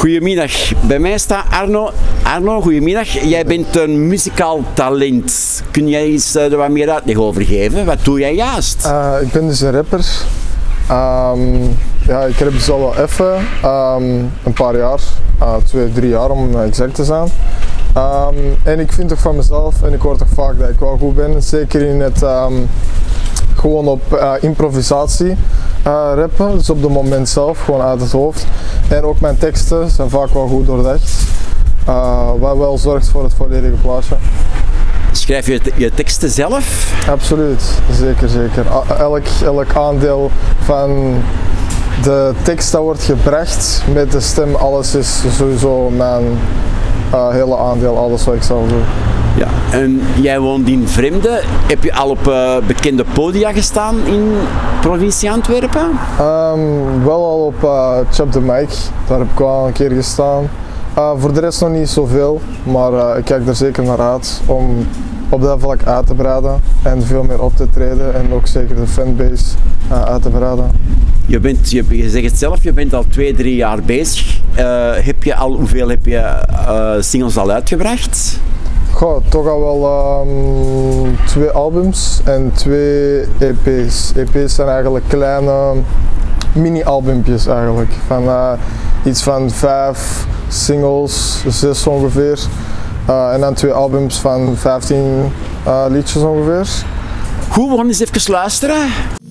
Goedemiddag, bij mij staat Arno. Arno, goedemiddag. Jij bent een muzikaal talent. Kun jij eens er wat meer uitleg over geven? Wat doe jij juist? Ik ben dus een rapper. Ja, ik rap dus al wel even, een paar jaar, 2, 3 jaar om exact te zijn. En ik vind toch van mezelf, en ik hoor toch vaak dat ik wel goed ben, zeker in het gewoon op improvisatie rappen, dus op het moment zelf, gewoon uit het hoofd. En ook mijn teksten zijn vaak wel goed doordacht, wat wel zorgt voor het volledige plaatje. Schrijf je je teksten zelf? Absoluut, zeker, zeker. Elk aandeel van de tekst dat wordt gebracht met de stem, alles is sowieso mijn hele aandeel, alles wat ik zelf doe. Ja, en jij woont in Vreemde. Heb je al op bekende podia gestaan in provincie Antwerpen? Wel al op Chop the Mic, daar heb ik wel een keer gestaan. Voor de rest nog niet zoveel, maar ik kijk er zeker naar uit om op dat vlak uit te breiden en veel meer op te treden en ook zeker de fanbase uit te breiden. Je zegt het zelf, je bent al 2, 3 jaar bezig. Hoeveel heb je singles al uitgebracht? Goh, toch al wel 2 albums en 2 EP's. EP's zijn eigenlijk kleine mini-albumpjes eigenlijk. Van iets van 5 singles, 6 ongeveer. En dan 2 albums van 15 liedjes ongeveer. Goed, we gaan eens even luisteren.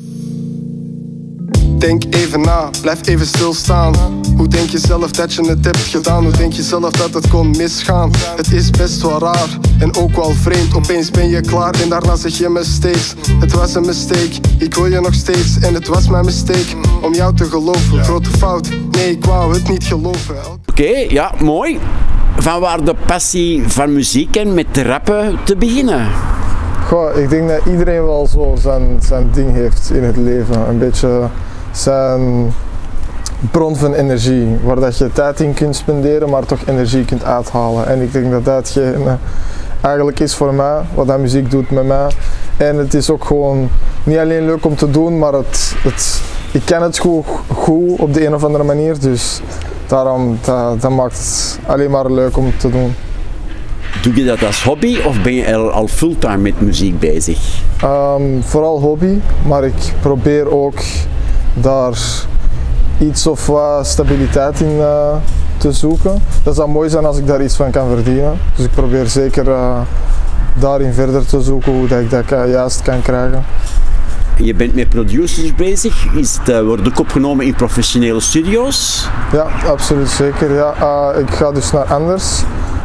Denk even na, blijf even stilstaan. Hoe denk je zelf dat je het hebt gedaan? Hoe denk je zelf dat het kon misgaan? Het is best wel raar en ook wel vreemd. Opeens ben je klaar en daarna zeg je me steeds: het was een mistake, ik wil je nog steeds. En het was mijn mistake om jou te geloven. Grote fout, nee ik wou het niet geloven. Oké, ja, mooi. Van waar de passie van muziek en met rappen te beginnen? Goh, ik denk dat iedereen wel zo zijn ding heeft in het leven. Een beetje zijn bron van energie, waar dat je tijd in kunt spenderen, maar toch energie kunt uithalen. En ik denk dat datgene eigenlijk is voor mij, wat dat muziek doet met mij. En het is ook gewoon niet alleen leuk om te doen, maar ik ken het goed op de een of andere manier. Dus daarom dat maakt het alleen maar leuk om te doen. Doe je dat als hobby of ben je al fulltime met muziek bezig? Vooral hobby, maar ik probeer ook daar iets of wat stabiliteit in te zoeken. Dat zou mooi zijn als ik daar iets van kan verdienen. Dus ik probeer zeker daarin verder te zoeken hoe dat ik dat juist kan krijgen. Je bent met producers bezig. Wordt ook opgenomen in professionele studio's? Ja, absoluut zeker. Ja. Ik ga dus naar Anders.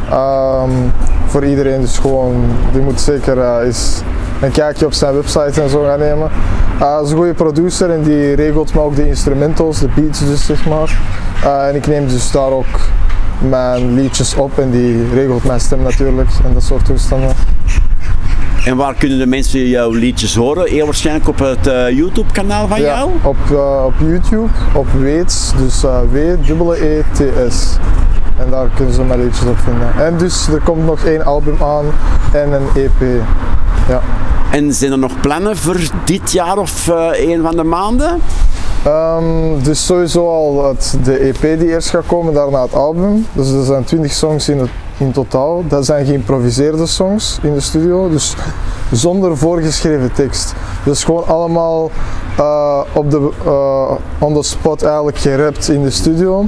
Voor iedereen dus gewoon, die moet zeker eens een kijkje op zijn website en zo gaan nemen. Hij is een goede producer en die regelt me ook de instrumentals, de beats dus zeg maar. En ik neem dus daar ook mijn liedjes op en die regelt mijn stem natuurlijk en dat soort toestanden. En waar kunnen de mensen jouw liedjes horen? Heel waarschijnlijk op het YouTube kanaal van jou? Op YouTube, op Weets, dus W-E-E-T-S. En daar kunnen ze mijn liedjes op vinden. En dus er komt nog 1 album aan en een EP. Ja. En zijn er nog plannen voor dit jaar of een van de maanden? Dus sowieso al de EP die eerst gaat komen, daarna het album. Dus er zijn 20 songs in totaal. Dat zijn geïmproviseerde songs in de studio, dus zonder voorgeschreven tekst. Dus gewoon allemaal on the spot eigenlijk gerapt in de studio.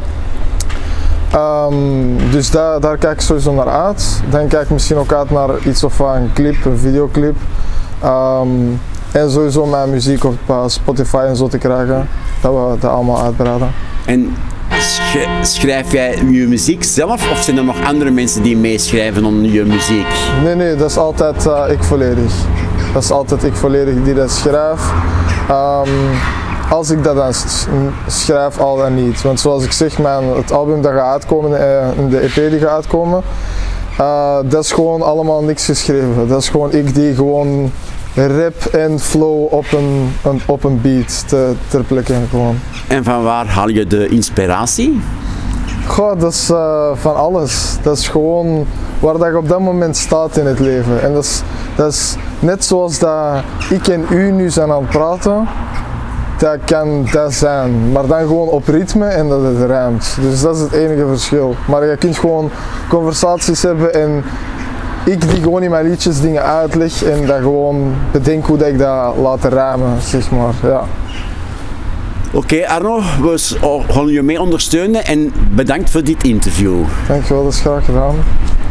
Dus daar kijk ik sowieso naar uit. Dan kijk ik misschien ook uit naar iets of een clip, een videoclip. En sowieso mijn muziek op Spotify en zo te krijgen, dat we dat allemaal uitbreiden. En schrijf jij je muziek zelf of zijn er nog andere mensen die meeschrijven om je muziek? Nee, dat is altijd ik volledig. Dat is altijd ik volledig die dat schrijf. Als ik dat dan schrijf, al dan niet. Want zoals ik zeg, het album dat gaat uitkomen en de EP die gaat uitkomen, dat is gewoon allemaal niks geschreven. Dat is gewoon ik die gewoon rap en flow op een beat ter plekke gewoon. En van waar haal je de inspiratie? Goh, dat is van alles. Dat is gewoon waar dat je op dat moment staat in het leven. En dat is net zoals dat ik en u nu zijn aan het praten. dat kan dat zijn. Maar dan gewoon op ritme en dat het rijmt. Dus dat is het enige verschil. Maar je kunt gewoon conversaties hebben en ik die gewoon in mijn liedjes dingen uitleg en dat gewoon bedenk hoe dat ik dat laat rijmen, zeg maar. Ja. Oké, Arno, we gaan je mee ondersteunen en bedankt voor dit interview. Dankjewel, dat is graag gedaan.